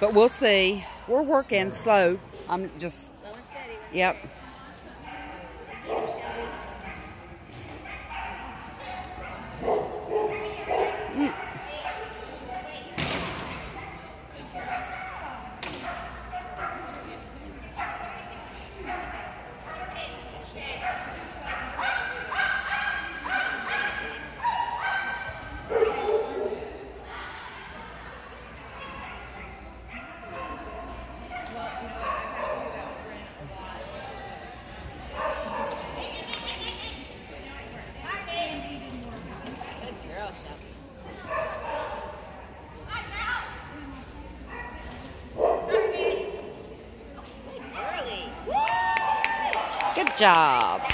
But we'll see. We're working slow. I'm just... Slow and steady. Yep. Get him, Shelby. Good job.